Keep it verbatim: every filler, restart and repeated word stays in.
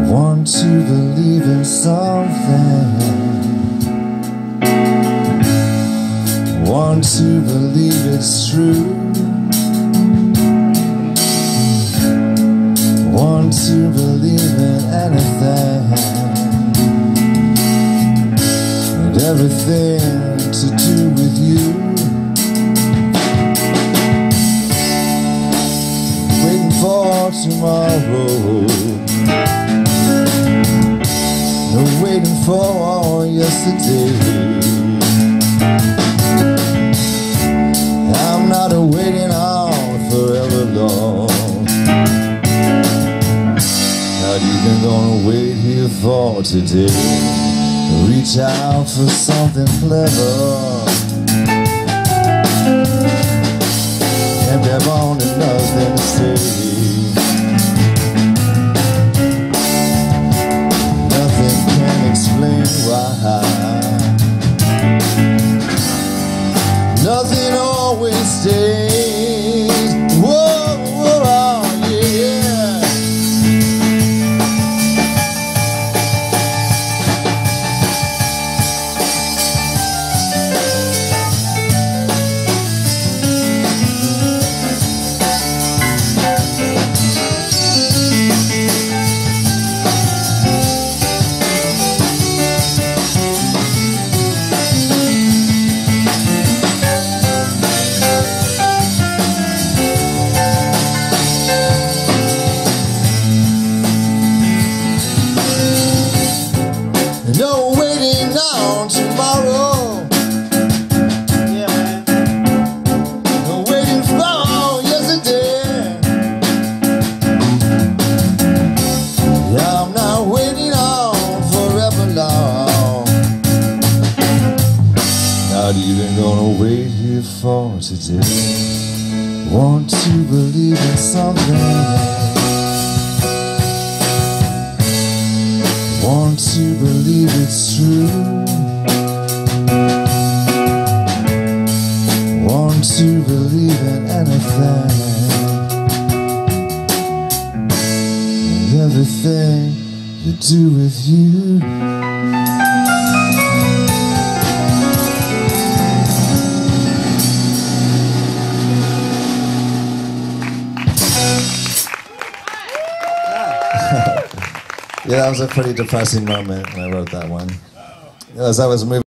Want to believe in something. Want to believe it's true. Want to believe in anything and everything to do with you. Waiting for tomorrow, no waiting for yesterday. I'm not waiting on forever long. Not even gonna wait here for today. Reach out for something clever and there won't be nothing to say. Explain why nothing always stays. Whoa, whoa, oh, yeah. No waiting on tomorrow. Yeah, man. No waiting for yesterday. Yeah, I'm not waiting on forever long. Not even gonna wait here for today. Want to believe in something. Want to believe it's true. Want to believe in anything and everything to do with you. Yeah, that was a pretty depressing moment when I wrote that one. As I was moving